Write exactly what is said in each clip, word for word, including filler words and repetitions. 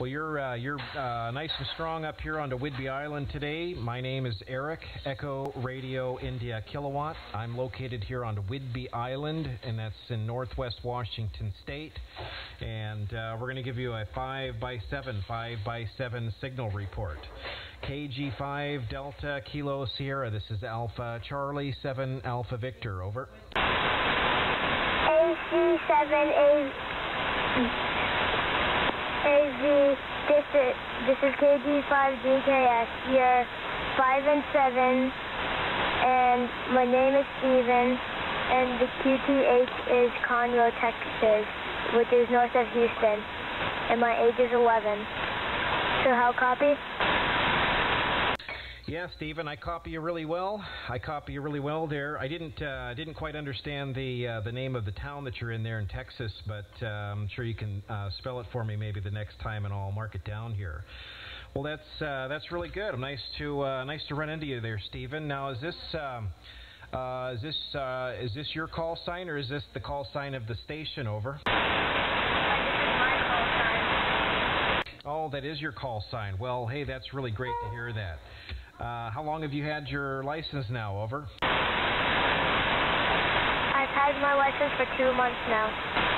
Well, you're uh, you're uh, nice and strong up here onto Whidbey Island today. My name is Eric, Echo Radio India Kilowatt. I'm located here on Whidbey Island, and that's in northwest Washington State. And uh, we're going to give you a five by seven, five by seven signal report. K G five Delta Kilo Sierra. This is Alpha Charlie seven Alpha Victor. Over. A C seven A. A Z, this is, this is K G five D K S, you're five and seven, and my name is Steven, and the Q T H is Conroe, Texas, which is north of Houston, and my age is eleven. So how copy? Yeah, Stephen, I copy you really well. I copy you really well there. I didn't uh, didn't quite understand the uh, the name of the town that you're in there in Texas, but uh, I'm sure you can uh, spell it for me maybe the next time, and I'll mark it down here. Well, that's uh, that's really good. Nice to uh, nice to run into you there, Stephen. Now, is this um, uh, is this uh, is this your call sign, or is this the call sign of the station? Over. Oh, that is your call sign. Well, hey, that's really great to hear that. Uh, how long have you had your license now? Over. I've had my license for two months now.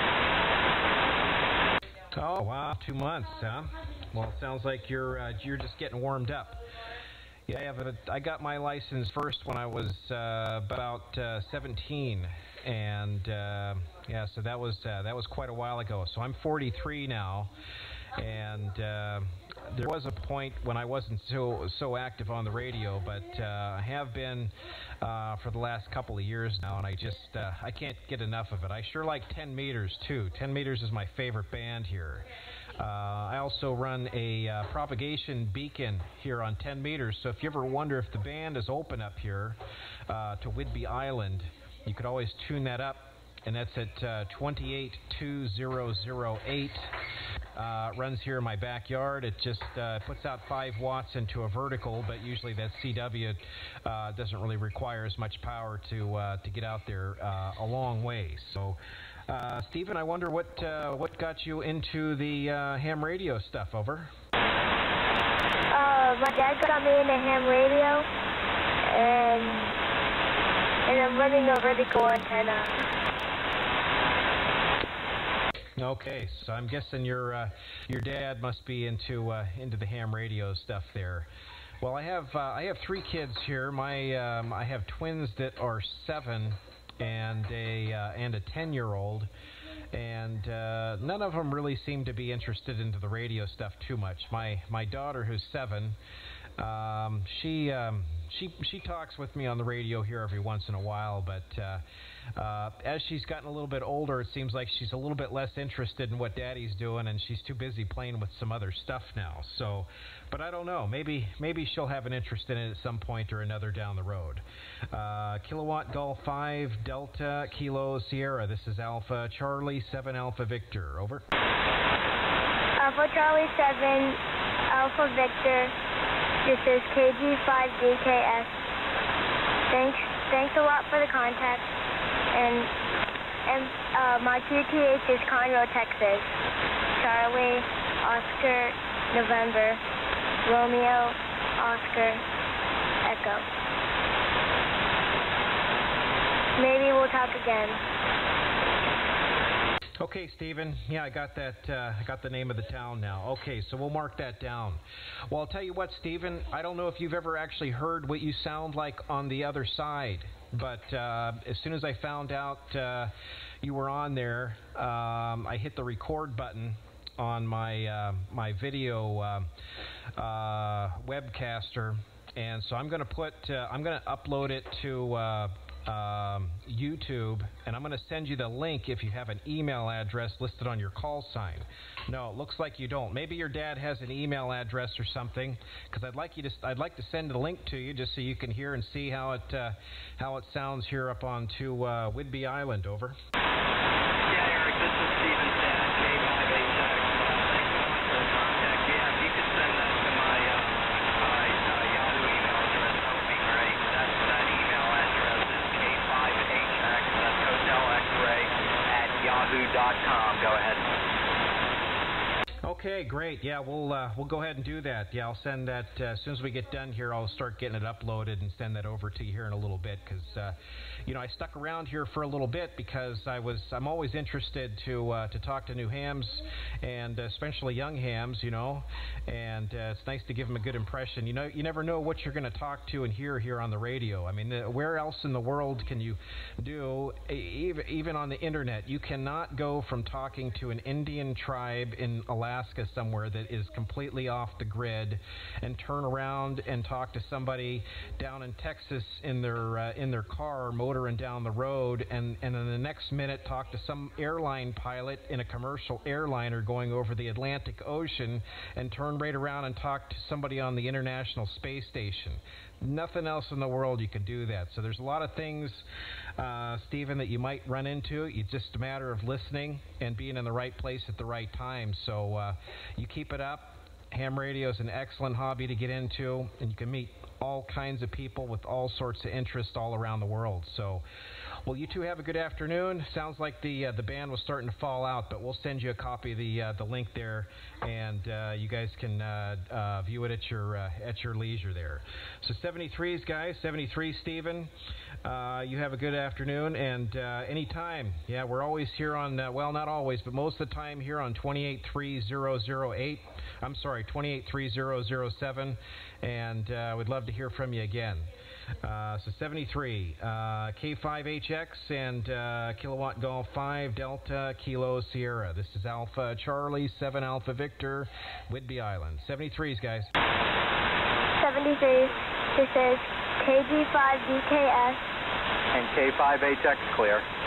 Oh, wow, two months, huh? Well, it sounds like you're uh, you're just getting warmed up. Yeah, I have a, I got my license first when I was uh, about uh, seventeen, and uh, yeah, so that was uh, that was quite a while ago. So I'm forty-three now, and uh, there was a point when I wasn't so so active on the radio, but uh, I have been uh, for the last couple of years now, and I just uh, I can't get enough of it. I sure like ten meters too. ten meters is my favorite band here. Uh, I also run a uh, propagation beacon here on ten meters, so if you ever wonder if the band is open up here uh, to Whidbey Island, you could always tune that up, and that's at uh, twenty-eight two thousand eight. Uh, runs here in my backyard. It just uh, puts out five watts into a vertical, but usually that C W uh, doesn't really require as much power to uh, to get out there uh, a long way. So, uh, Stephen, I wonder what uh, what got you into the uh, ham radio stuff. Over. Uh, my dad got me into ham radio, and and I'm running a vertical antenna. Okay, so I'm guessing your uh, your dad must be into uh, into the ham radio stuff there. Well, I have uh, I have three kids here. My um, I have twins that are seven and a uh, and a ten-year-old, and uh, none of them really seem to be interested into the radio stuff too much. My my daughter, who's seven, um, she um, she she talks with me on the radio here every once in a while, but. Uh, Uh, as she's gotten a little bit older, it seems like she's a little bit less interested in what Daddy's doing, and she's too busy playing with some other stuff now. So, but I don't know. Maybe maybe she'll have an interest in it at some point or another down the road. Uh, Kilowatt Golf five Delta Kilo Sierra. This is Alpha Charlie seven Alpha Victor. Over. Alpha Charlie seven Alpha Victor. This is K G five D K S. Thanks thanks a lot for the contact. And and uh, my Q T H is Conroe, Texas. Charlie, Oscar, November, Romeo, Oscar, Echo. Maybe we'll talk again. Okay, Stephen. Yeah, I got that. Uh, I got the name of the town now. Okay, so we'll mark that down. Well, I'll tell you what, Stephen. I don't know if you've ever actually heard what you sound like on the other side, but uh, as soon as I found out uh, you were on there, um, I hit the record button on my uh, my video uh, uh, webcaster, and so I'm going to put. Uh, I'm going to upload it to. Uh, Um, YouTube, and I'm going to send you the link if you have an email address listed on your call sign. No, it looks like you don't. Maybe your dad has an email address or something, because I'd like you to. I'd like to send the link to you just so you can hear and see how it uh, how it sounds here up onto uh, Whidbey Island. Over. Yeah, Eric, this is Steven Stan, K five H X. Thanks so much for the contact. Yeah, if you could send that to my uh, my uh, Yahoo email address, that would be great. That that email address is K five H X. That's Hotel X-ray at yahoo dot com. Go ahead. Okay, great. Yeah, we'll uh, we'll go ahead and do that. Yeah, I'll send that uh, as soon as we get done here. I'll start getting it uploaded and send that over to you here in a little bit because, uh, you know, I stuck around here for a little bit because I was I'm always interested to uh, to talk to new hams and especially young hams, you know, and uh, it's nice to give them a good impression. You know, you never know what you're going to talk to and hear here on the radio. I mean, uh, where else in the world can you do even even on the internet? You cannot go from talking to an Indian tribe in Alaska. Alaska somewhere that is completely off the grid and turn around and talk to somebody down in Texas in their uh, in their car motoring down the road and, and in the next minute talk to some airline pilot in a commercial airliner going over the Atlantic Ocean and turn right around and talk to somebody on the International Space Station. Nothing else in the world you can do that. So there's a lot of things, uh, Stephen, that you might run into. It's just a matter of listening and being in the right place at the right time. So uh, you keep it up. Ham radio is an excellent hobby to get into, and you can meet all kinds of people with all sorts of interests all around the world. So, well, you two have a good afternoon. Sounds like the uh, the band was starting to fall out, but we'll send you a copy of the uh, the link there, and uh, you guys can uh, uh, view it at your uh, at your leisure there. So seventy-threes, guys, seventy-three, Stephen. Uh, you have a good afternoon, and uh, anytime. Yeah, we're always here on, uh, well, not always, but most of the time here on twenty-eight three zero zero eight. I'm sorry, twenty-eight three zero zero seven, and uh, we'd love to hear from you again. Uh, so seventy-three, uh, K five H X and uh, Kilowatt Golf five Delta Kilo Sierra. This is Alpha Charlie seven Alpha Victor, Whidbey Island. seventy-threes, guys. seventy-threes, this is K G five D K S. And K five H X clear.